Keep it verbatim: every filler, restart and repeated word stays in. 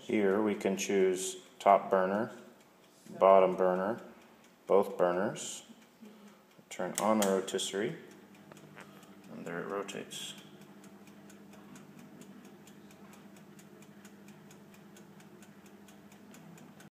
Here we can choose top burner, bottom burner, both burners. Turn on the rotisserie, and there it rotates.